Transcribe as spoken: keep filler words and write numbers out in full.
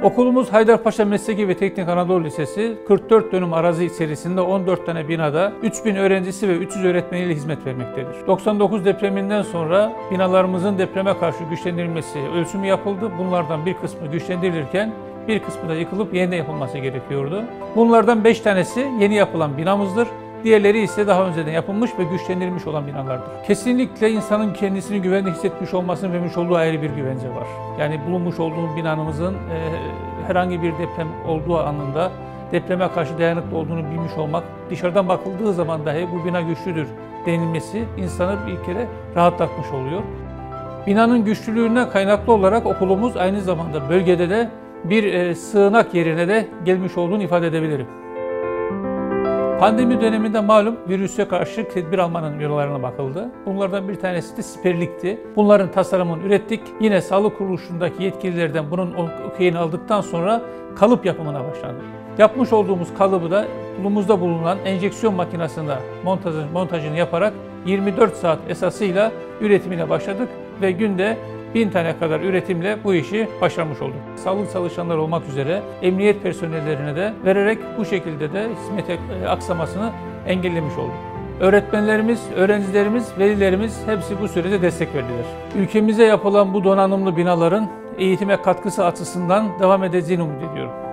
Okulumuz Haydarpaşa Mesleki ve Teknik Anadolu Lisesi, kırk dört dönüm arazi içerisinde on dört tane binada üç bin öğrencisi ve üç yüz öğretmeniyle hizmet vermektedir. doksan dokuz depreminden sonra binalarımızın depreme karşı güçlendirilmesi ölçümü yapıldı. Bunlardan bir kısmı güçlendirilirken bir kısmı da yıkılıp yeniden yapılması gerekiyordu. Bunlardan beş tanesi yeni yapılan binamızdır. Diğerleri ise daha önceden yapılmış ve güçlendirilmiş olan binalardır. Kesinlikle insanın kendisini güvende hissetmiş olmasının vermiş olduğu ayrı bir güvence var. Yani bulunmuş olduğumuz binamızın e, herhangi bir deprem olduğu anında depreme karşı dayanıklı olduğunu bilmiş olmak, dışarıdan bakıldığı zaman dahi bu bina güçlüdür denilmesi insanı bir kere rahatlatmış oluyor. Binanın güçlülüğüne kaynaklı olarak okulumuz aynı zamanda bölgede de bir e, sığınak yerine de gelmiş olduğunu ifade edebilirim. Pandemi döneminde malum virüse karşı tedbir almanın yollarına bakıldı. Bunlardan bir tanesi de siperlikti. Bunların tasarımını ürettik. Yine sağlık kuruluşundaki yetkililerden bunun okeyini aldıktan sonra kalıp yapımına başlandı. Yapmış olduğumuz kalıbı da okulumuzda bulunan enjeksiyon makinesinde montajını, montajını yaparak yirmi dört saat esasıyla üretimine başladık ve günde bin tane kadar üretimle bu işi başarmış olduk. Sağlık çalışanları olmak üzere emniyet personellerine de vererek bu şekilde de hizmet aksamasını engellemiş olduk. Öğretmenlerimiz, öğrencilerimiz, velilerimiz hepsi bu sürede destek verdiler. Ülkemize yapılan bu donanımlı binaların eğitime katkısı açısından devam edeceğini umut ediyorum.